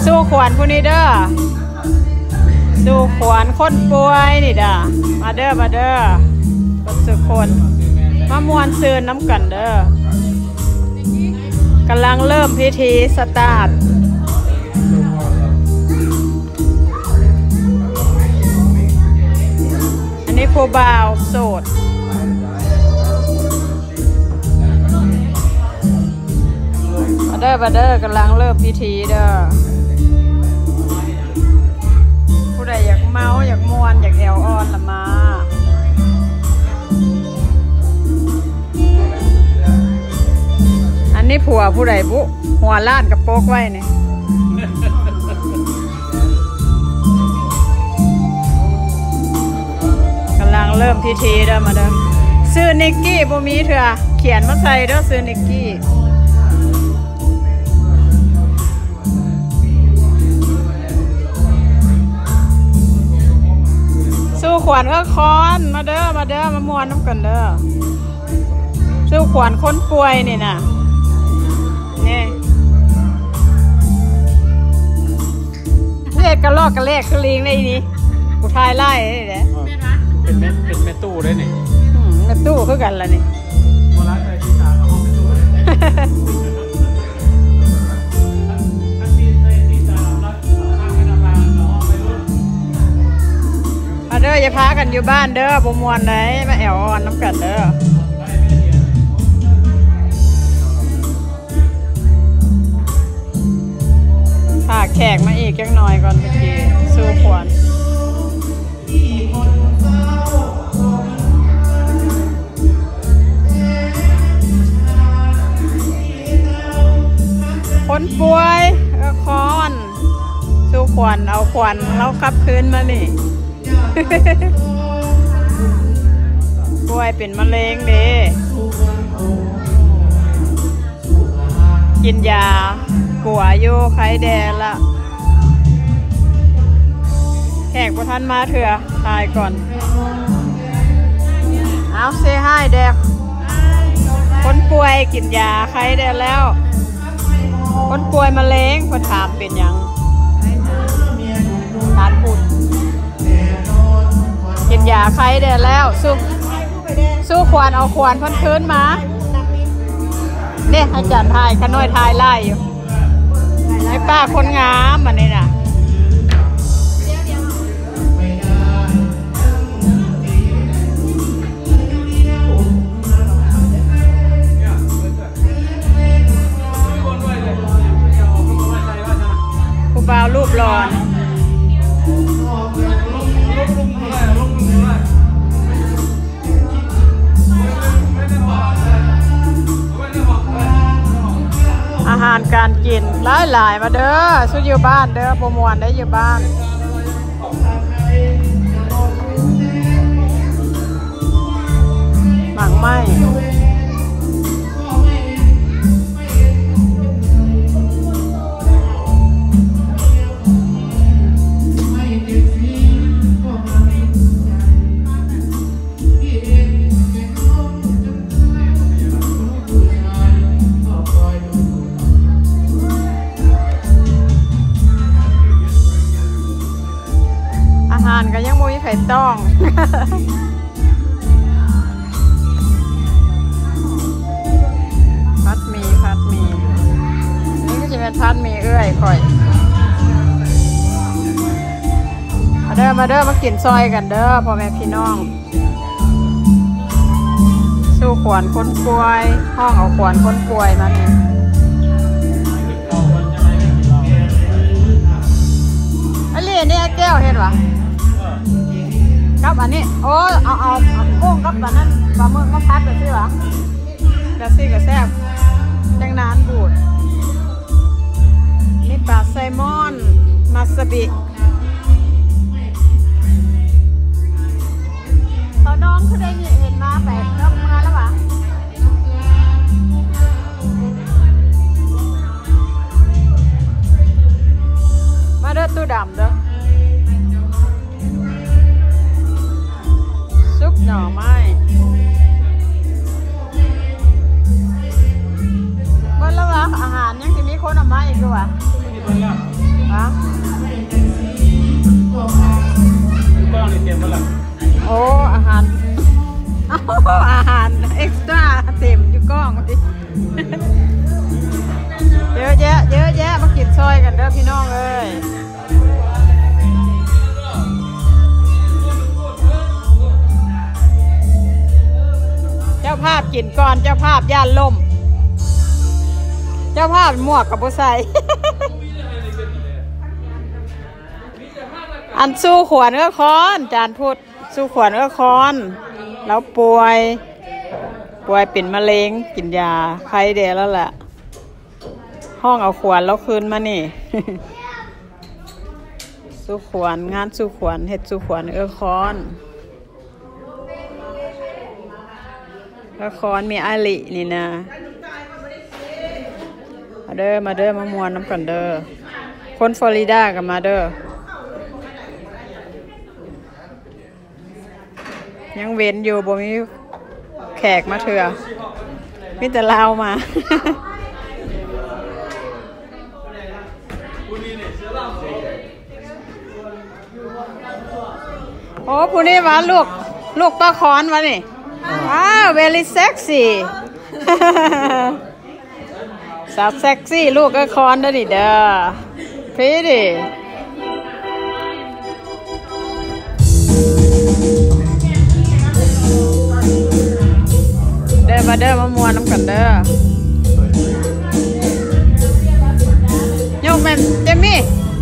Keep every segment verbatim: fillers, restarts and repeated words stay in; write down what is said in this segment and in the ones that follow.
สู้ขวัญผู้นี้เด้อสู้ขวัญคนป่วยนี่เด้อมาเด้อมาเด้อคนสุคนมามวนซืนน้ำกันเด้อกำลังเริ่มพิธีสตาร์ทอันนี้ผู้บ่าวโสดมาเด้อมาเด้อกำลังเริ่มพิธีเด้อผู้ใดอยากเมาอยากมวนอยากแอวอ่อนละมาอันนี้ผัวผู้ใดบุหัวล้านกับโป๊กไว้เนี่ยกำลังเริ่มพิธีเด้อมาเด้อซื้อนิกกี้บ่มีเถอะเขียนมาใส่เด้อซื้อนิกกี้สู้ขวัญก็คอนมาเด้อมาเด้อมามวนน้ำกันเด้อสู้ขวัญคนป่วยนี่นะนี่เลขกระลอกกระเลขกระลิงได้นี่กูทายไล่ได้เด้เป็นแม่เป็นแม่ตู้ได้นี่แม่ตู้คือกันละนี่โบราณใจที่สามห้องแม่ตู้อันที่ในที่สามรักข้างแม่น้ำลางเราห้องไปรุ่นมาเด้ออย่าพากันอยู่บ้านเด้อบ่มวนไหนมาแอวอ่อนน้ำกันเด้อพาแขกมาอีกจังหน่อยก่อนเมื่อกี้สู้ขวัญคนป่วยก็คอนสู้ขวัญเอาขวัญเรากลับคืนมานี่ ป่วยเป็นมะเร็งเด้กินยากัวโยไข้แดงละแขกพระท่านมาเถอะตายก่อนเอาเซให้แดกคนป่วยกินยาไข้แดงแล้วคนป่วยมะเร็งคนถามเป็นยังทานพูดกินยาไข้แดงแล้วสู้สู้ควรเอาควรพ้นคืนมาเนี่ยอาจารย์ทายขน้อยทายไล่อยู่ไอ้ป้าคนงามมันนี่น่ะผู้บ่าวรูปหล่ออาหารการกินหลายหลายมาเด้อสู้อยู่บ้านเด้อโปรโมทได้อยู่บ้านหมักไหมอาหารก็ยังไม่มีใครต้อง พัดมีพัดมีนี่ก็จะเป็นพัดมีเอื้อยค่อยมาเด้อมาเด้อมากินซอยกันเด้อพ่อแม่พี่น้องสู้ขวัญคนป่วยห้องเอาขวัญคนป่วยมาเนี่ยอันนี้นี่แก้วเห็นปะกับอันนี้โอ้เอาเอากุ้งกับอันนั้นปลาหมึกมาพัดไปสิวะกระซี่กระแซบแตงนานบูดนี่ปลาไซมอนมาสบิตอนน้องเขาได้เห็นมาแปดน้องมาแล้วปะมาเด้อตู้ดำเด้อซุปหน่อไม้วันละวะอาหารยังจะมีคนเอามาอีกด้วยวะอ่าอาหารเอ็กซ์ตร้าเต็มอยู่กล้องดิเยอะแยะเยอะแยะมากินซอยกันเด้อพี่น้องเอ้ยเจ้าภาพกินก่อนเจ้าภาพย่านล่มเจ้าภาพหมวกกับบุใส่ อันสู้ขวานก็คอนจานพูดสู้ขวานก็คอนแล้วป่วยป่วยเป็นมะเร็งกินยาไข้เดแล้วแหละห้องเอาขวานแล้วคืนมานี่ สู้ขวานงานสู้ขวานเฮ็ดสู้ขวานเออคอนเออคอนมีอาลินี่นะมาเด้อมาเด้อมามวนน้ำกันเด้อคนฟลอริดากับมาเด้อยังเว้นอยู่บ่มีแขกมาเถื่อมีแต่ลาวมา โอ้ผู้นี้มาลูกลูกตะคอนวะนี่ว้าว very sexy สาวเซ็กซี่ลูกก็คอนได้ดิเด้อพี่ดิเด้อมาเด้อมามวนน้ำกันเด้อยกแม่เจมี่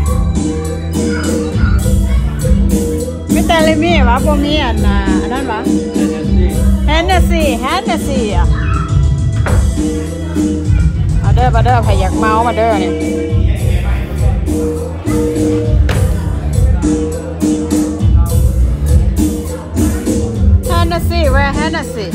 มิแต่เลมี่วะพวกนี้อ่ะนะอันนั้นวะแฮนเนสซี่แฮนเนสซี่อ่ะมาเด้อมาเด้อใครอยากเมามาเด้อเนี่ยแฮนเนสซี่แวร์แฮนเนสซี่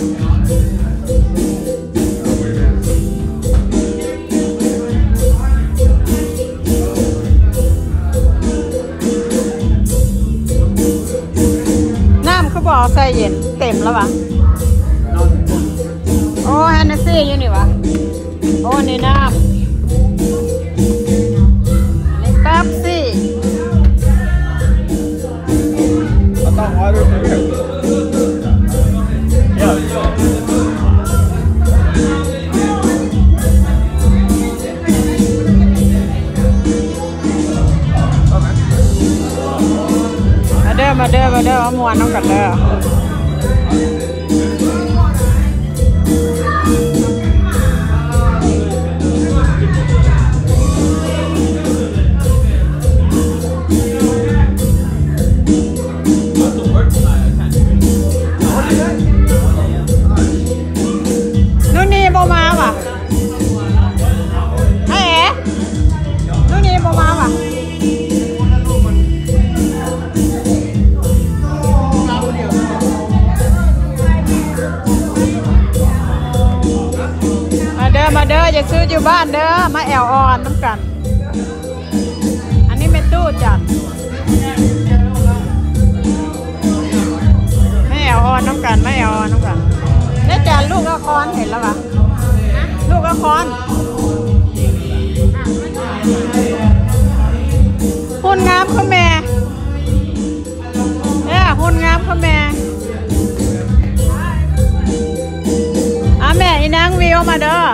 บ่อใส่เย็นเต็มแล้ววะโอ้แฮนเนสซี่อยู่นี่วะโอ้นี่น้ำนี่แป๊บซี่มาเด้อมาเด้อมามวนน้องกันเด้อนู่นนี่โบมาว่ะไอ้เอ๋นู่นนี่โบมาว่ะมาเด้ออย่าซื้ออยู่บ้านเด้อมาแอลออนน้ำกันอันนี้เป็นตู้จัดไม่แอลออนน้ำกันไม่แอลออนน้ำกันนี่จานลูกละครเห็นแล้วปะลูกละครหุ่นงามข้าแม่เนี่ยหุ่นงามข้าแม่อ่ะแม่อีนางวิวมาเด้อ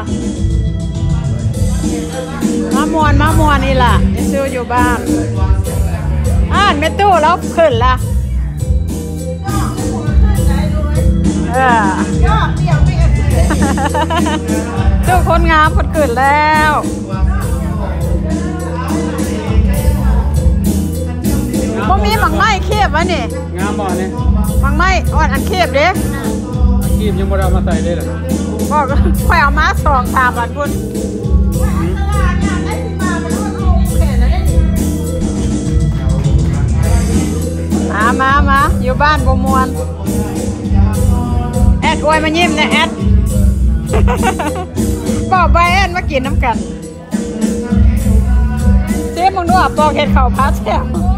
มามวนมามวนนี่ล่ะจะซื้ออยู่บ้านอ่านไม่ตู้แล้วขึ้นละเออตู้คนงามคนขึ้นแล้วพวกมีหมักไม้เคียบวะนี่งามบ่เนี่ยหมักไม้อ่อนอันเคียบเด้คีบยังบ่ได้มาใส่ได้หรอบอกค่อยเอามาสองสามวันคุณมามามาอยู่บ้านบมวนแอดอวยมายิ้มนะแอดบอกใบแอดมากินน้ำกันเจ๊มึงดูอ่ะปอกเห็ดเข่าพัดเสีย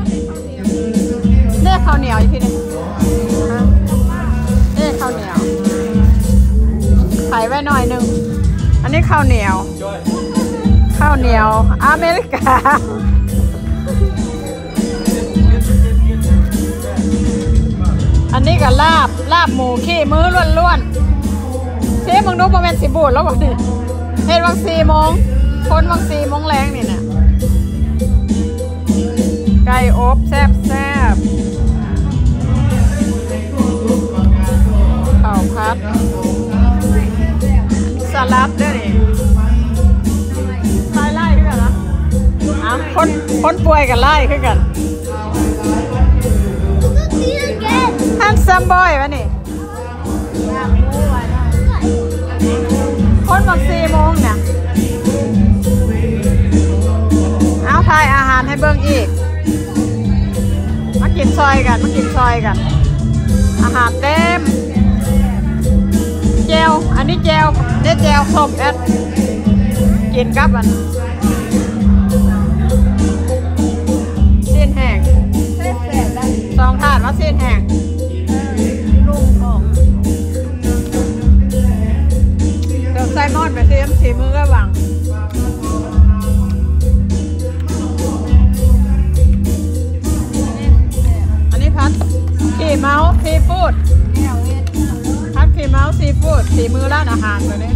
เนี่ยข้าวเหนียวอีกทีนึงเนี่ยข้าวเหนียวใส่ไว้หน่อยนึงอันนี้ข้าวเหนียวข้าวเหนียวอเมริกาอันนี้ก็ลาบลาบหมูขี้มือล้วนๆเชฟมึงดูโมเมนต์สิบูดแล้วบ่ดิเฮ็ดวังสี่โมงคนวังสี่โมงแรงนี่เนี่ยไก่อบแซ่บแซ่บข้าวผัดสลัดด้วยนี่ไล่ไล่ขึ้นกันนะอ่ะคนคนป่วยกันไล่ขึ้นกันฮันซัมบอยวะนี่คนบอกสี่โมงเนี่ยเอาทายอาหารให้เบิ่งอีกมากินซอยกันมากินซอยกันอาหารเต็มเจลอันนี้เจลเด็ดเจลส้มแอดกินกับอันสิ้นแห้งสองถาดว่าสิ้นแห้งลุงของเดี๋ยวไซมอนไปซื้อสีมือก็หวังอันนี้พัดขี่เมาส์ซีฟู้ดพัดขี่เมาส์ซีฟู้ดสีมือร้านอาหารตัวนี้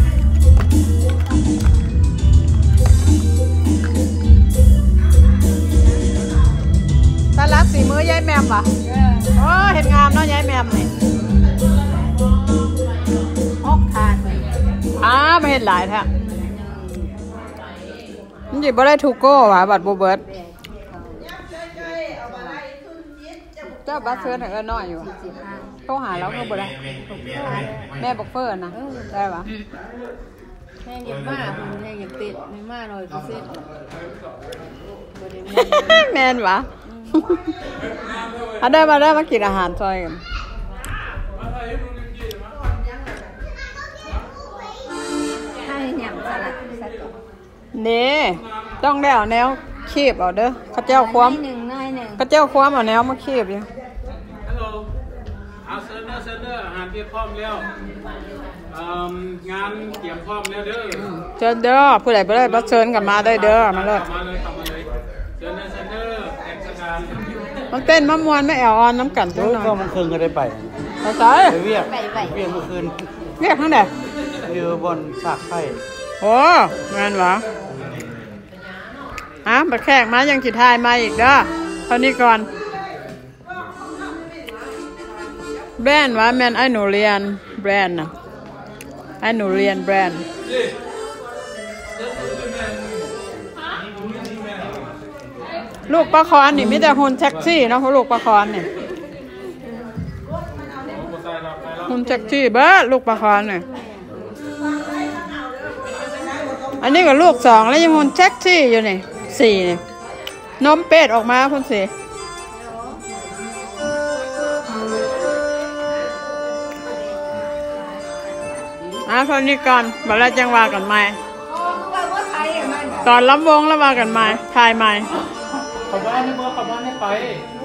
สลัดสีมือยายแมมป่ะโอ้เห็นงามเนาะยายแมมนี่ฮอกทานอ้าไม่เห็นหลายแท้มันจิบบ่ได้ทูโก้ว่ะบัตรบูเบิร์ตเจ้าบัตรเชิญเออน้อยอยู่โทรหาแล้วก็บ่ได้แม่บอกเฟิร์นนะได้ปะแม่ยังมาคุณแม่ยังติดไม่มาหน่อยพิเศษแมนวะเอาได้มาได้มากินอาหารซอยกันให้หยำสลัดสักนี่ต้องได้เอาแนวคีบเอาเด้อข้าเจ้าความหนึ่งน้อยหนึ่งข้าเจ้าความเอาแนวมาคีบอยู่ฮัลโหลเอาเซนเนอร์เซนเนอร์อาหารเตรียมพร้อมแล้วงานเตรียมพร้อมแล้วเด้อเชิญเด้อผู้ใดผู้ใดบัดเชิญกันมาได้เด้อมาเลยมาเลยขับมาเลยเซนเนอร์เซนเนอร์แข่งสการมันเต้นมะม่วนไม่แอวออนน้ำกันตัวหน่อยก็มันคืนก็ได้ไปไปใส่ไปเวียกเวียกเมื่อคืนเรียกทั้งเด็กอยู่บนสากไผ่โอ้แม่นวะฮะบัดแขกมายังจิทายมาอีกเด้อเท่านี้ก่อนแบรนด์วะแมนไอหนูเรียนแบรนด์นะไอหนูเรียนแบรนด์ลูกปลาคอนนี่มีแต่หุ่นแท็กซี่เนาะลูกปลาคอนเนี่ยหุ่นแท็กซี่เบ้อลูกปลาคอนเนี่ยอันนี้ก็ลูกสองแล้วยังหุ่นแท็กซี่อยู่นี่สี่เนี่ยนมเป็ดออกมาคุณสี่อ่ะคนนี้ก่อนมาแล้วจังว่ากันไหมตอนล้ำวงแล้วว่ากันไหมทายไหมขอบ้านให้เมื่อขอบ้านให้ไป